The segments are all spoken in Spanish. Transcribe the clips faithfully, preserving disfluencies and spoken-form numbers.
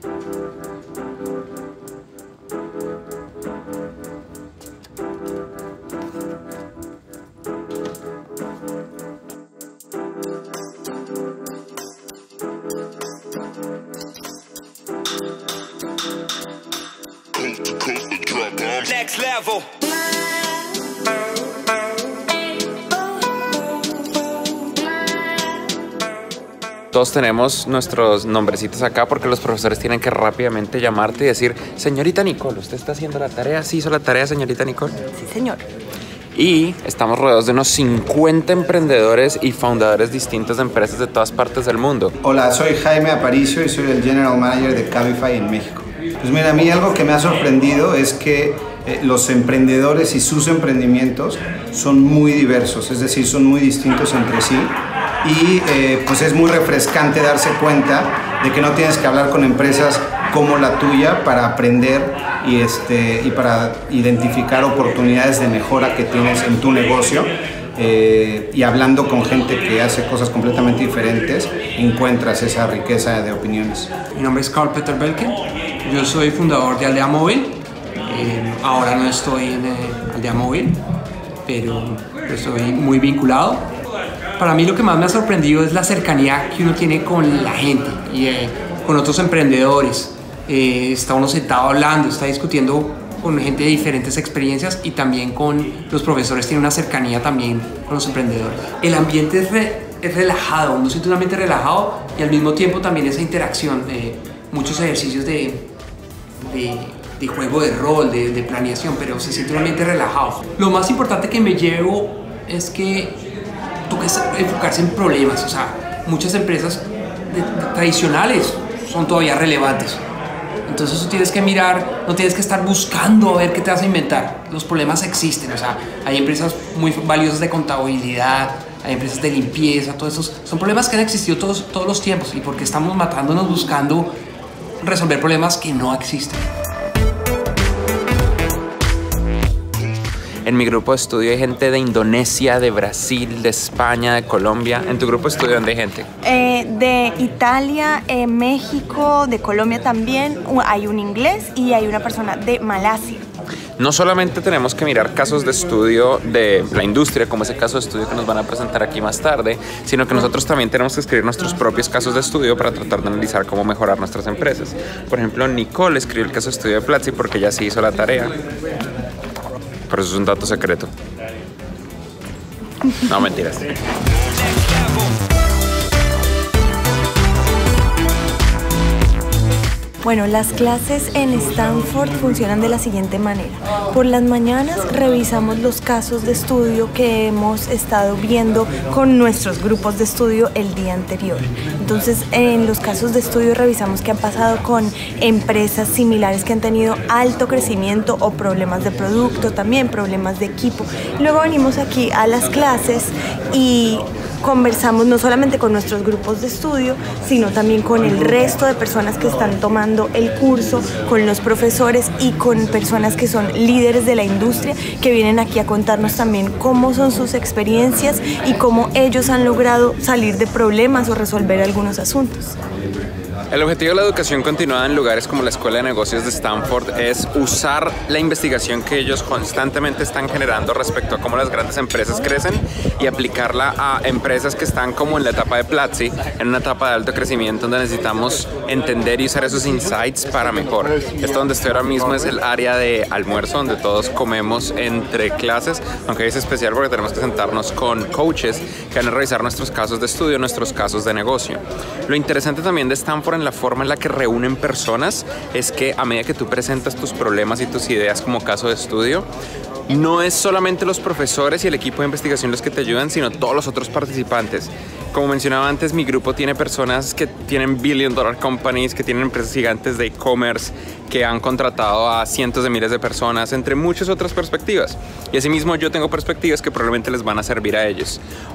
Next level. Todos tenemos nuestros nombrecitos acá porque los profesores tienen que rápidamente llamarte y decir: señorita Nicole, ¿usted está haciendo la tarea? ¿Sí hizo la tarea, señorita Nicole? Sí, señor. Y estamos rodeados de unos cincuenta emprendedores y fundadores distintos de empresas de todas partes del mundo. Hola, soy Jaime Aparicio y soy el General Manager de Cabify en México. Pues mira, a mí algo que me ha sorprendido es que eh, los emprendedores y sus emprendimientos son muy diversos, es decir, son muy distintos entre sí. Y eh, pues es muy refrescante darse cuenta de que no tienes que hablar con empresas como la tuya para aprender y, este, y para identificar oportunidades de mejora que tienes en tu negocio. Eh, y hablando con gente que hace cosas completamente diferentes, encuentras esa riqueza de opiniones. Mi nombre es Carl Peter Belkin, yo soy fundador de Aldea Móvil. Eh, ahora no estoy en eh, Aldea Móvil, pero estoy muy vinculado. Para mí lo que más me ha sorprendido es la cercanía que uno tiene con la gente y eh, con otros emprendedores. Eh, está uno sentado hablando, está discutiendo con gente de diferentes experiencias y también con los profesores, tiene una cercanía también con los emprendedores. El ambiente es, re, es relajado, uno siente un ambiente relajado y al mismo tiempo también esa interacción, eh, muchos ejercicios de, de, de juego de rol, de, de planeación, pero se siente un ambiente relajado. Lo más importante que me llevo es que toca enfocarse en problemas, o sea, muchas empresas de, de, tradicionales son todavía relevantes. Entonces tú tienes que mirar, no tienes que estar buscando a ver qué te vas a inventar. Los problemas existen, o sea, hay empresas muy valiosas de contabilidad, hay empresas de limpieza, todos esos son problemas que han existido todos, todos los tiempos y porque estamos matándonos buscando resolver problemas que no existen. En mi grupo de estudio hay gente de Indonesia, de Brasil, de España, de Colombia. ¿En tu grupo de estudio dónde hay gente? Eh, de Italia, eh, México, de Colombia también. Hay un inglés y hay una persona de Malasia. No solamente tenemos que mirar casos de estudio de la industria, como ese caso de estudio que nos van a presentar aquí más tarde, sino que nosotros también tenemos que escribir nuestros propios casos de estudio para tratar de analizar cómo mejorar nuestras empresas. Por ejemplo, Nicole escribió el caso de estudio de Platzi porque ella sí hizo la tarea. Pero eso es un dato secreto. No, mentiras. Bueno, las clases en Stanford funcionan de la siguiente manera. Por las mañanas revisamos los casos de estudio que hemos estado viendo con nuestros grupos de estudio el día anterior. Entonces, en los casos de estudio revisamos qué han pasado con empresas similares que han tenido alto crecimiento o problemas de producto, también problemas de equipo. Luego venimos aquí a las clases y conversamos no solamente con nuestros grupos de estudio, sino también con el resto de personas que están tomando el curso, con los profesores y con personas que son líderes de la industria que vienen aquí a contarnos también cómo son sus experiencias y cómo ellos han logrado salir de problemas o resolver algunos asuntos. El objetivo de la educación continuada en lugares como la Escuela de Negocios de Stanford es usar la investigación que ellos constantemente están generando respecto a cómo las grandes empresas crecen y aplicarla a empresas que están como en la etapa de Platzi, en una etapa de alto crecimiento donde necesitamos entender y usar esos insights para mejor. Esto donde estoy ahora mismo es el área de almuerzo, donde todos comemos entre clases, aunque es especial porque tenemos que sentarnos con coaches que van a revisar nuestros casos de estudio, nuestros casos de negocio. Lo interesante también de Stanford en la forma en la que reúnen personas es que a medida que tú presentas tus problemas y tus ideas como caso de estudio, no es solamente los profesores y el equipo de investigación los que te ayudan, sino todos los otros participantes. Como mencionaba antes, mi grupo tiene personas que tienen billion dollar companies, que tienen empresas gigantes de e-commerce, que han contratado a cientos de miles de personas, entre muchas otras perspectivas. Y asimismo yo tengo perspectivas que probablemente les van a servir a ellos.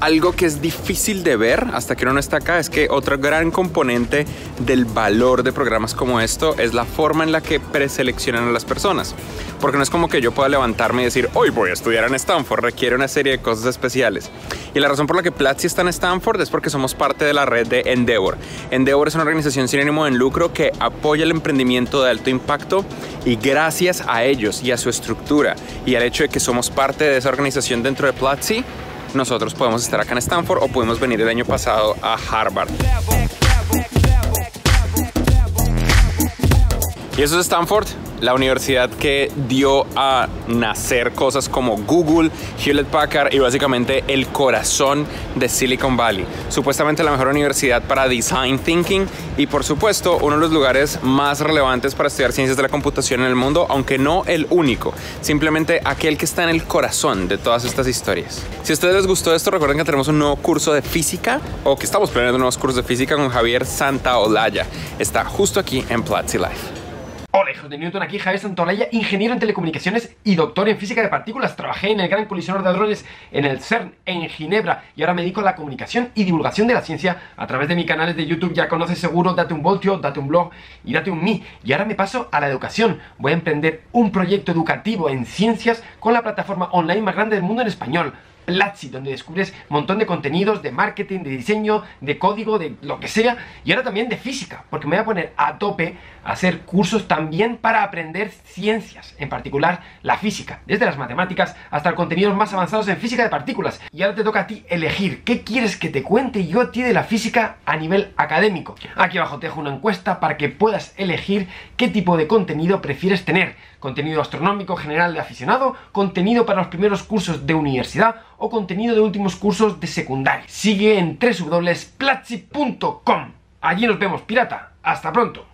Algo que es difícil de ver hasta que uno no está acá es que otro gran componente del valor de programas como esto es la forma en la que preseleccionan a las personas. Porque no es como que yo pueda levantarme y decir, hoy voy a estudiar en Stanford, requiere una serie de cosas especiales. Y la razón por la que Platzi está en Stanford es porque somos parte de la red de Endeavor. Endeavor es una organización sin ánimo de lucro que apoya el emprendimiento de alto impacto, y gracias a ellos y a su estructura y al hecho de que somos parte de esa organización dentro de Platzi, nosotros podemos estar acá en Stanford o pudimos venir el año pasado a Harvard. Y eso es Stanford, la universidad que dio a nacer cosas como Google, Hewlett Packard y básicamente el corazón de Silicon Valley. Supuestamente la mejor universidad para design thinking y por supuesto uno de los lugares más relevantes para estudiar ciencias de la computación en el mundo, aunque no el único, simplemente aquel que está en el corazón de todas estas historias. Si a ustedes les gustó esto, recuerden que tenemos un nuevo curso de física o que estamos planeando nuevos cursos de física con Javier Santaolalla. Está justo aquí en Platzi Life. Hola hijos de Newton, aquí Javier Santaolalla, ingeniero en telecomunicaciones y doctor en física de partículas. Trabajé en el Gran Colisionador de Hadrones en el CERN en Ginebra y ahora me dedico a la comunicación y divulgación de la ciencia a través de mis canales de YouTube. Ya conoces seguro Date un Voltio, Date un Blog y Date un Me. Y ahora me paso a la educación. Voy a emprender un proyecto educativo en ciencias con la plataforma online más grande del mundo en español, Platzi, donde descubres un montón de contenidos de marketing, de diseño, de código, de lo que sea, y ahora también de física, porque me voy a poner a tope a hacer cursos también para aprender ciencias, en particular la física, desde las matemáticas hasta contenidos más avanzados en física de partículas. Y ahora te toca a ti elegir qué quieres que te cuente yo a ti de la física a nivel académico. Aquí abajo te dejo una encuesta para que puedas elegir qué tipo de contenido prefieres tener: contenido astronómico general de aficionado, contenido para los primeros cursos de universidad o contenido de últimos cursos de secundaria. Sigue en w w w punto platzi punto com. Allí nos vemos, pirata. Hasta pronto.